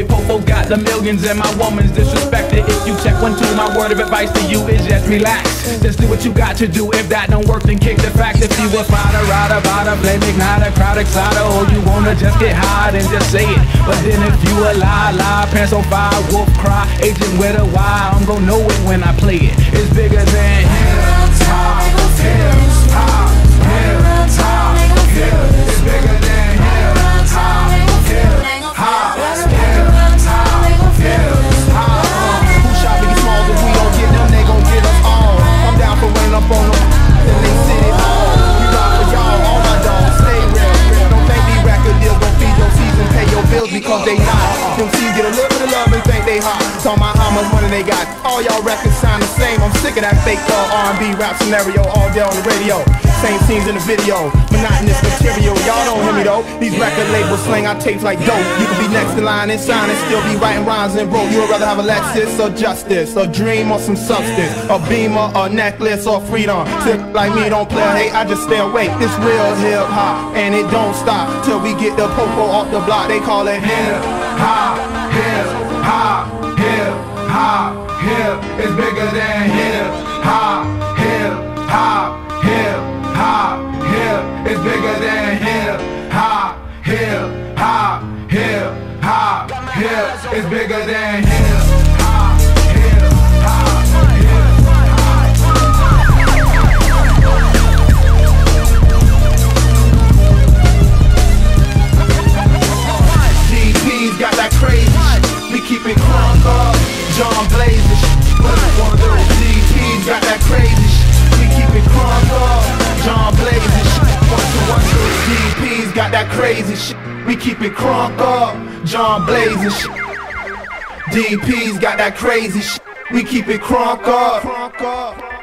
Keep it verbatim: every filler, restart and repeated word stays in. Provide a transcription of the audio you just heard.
Popo got the millions and my woman's disrespected. If you check one, two, my word of advice to you is just relax. Just do what you got to do. If that don't work, then kick the fact. If you a fighter, rider, rider, flame igniter, crowd exciter, or you wanna just get high, then just say it. But then if you a lie, lie, pants on fire, wolf cry, agent with a Y, I'm gon' know it when I play it. It's bigger than hip hop, hip hop, hip hop, hip. It's bigger than hip hop, hip hop, hip hop, hip hop. Who shot Biggie Smalls? If we don't get them, they gon' get us all. I'm down for running up on them, then they sit it all. We rock for y'all, all my dogs, stay real. Don't think these record deals gon' feed your season, pay your bills because they not. Them C's get a little bit of love and think they hot. Talk about how much money they got. All y'all records sound the same. I'm sick of that fake uh, R and B rap scenario all day on the radio. Same scenes in the video, monotonous material. Y'all don't hear me though. These record labels slang our tapes like dope. You could be next in line and sign and still be writing rhymes and broke. You would rather have a Lexus or justice, a dream or some substance, a beamer, a necklace or freedom. Tip like me don't play hate, I just stay awake. It's real hip hop and it don't stop till we get the popo off the block. They call it hip hop, hip hop, hip hop, hip. It's bigger than hip hop, hip hop, hip hop, hip. It's bigger than hip hop, hip hop, hip hop, hip. It's bigger than hip hop, hip hop, hip hop. D P's got that crazy shit. We keep it crunk up, John Blaze shit. What you wanna do? D P's got that crazy shit. We keep it crunk up, John Blaze shit. One, two, one, two. D P's got that crazy shit. We keep it crunk up, John Blaze shit. D P's got that crazy shit. We keep it crunk up.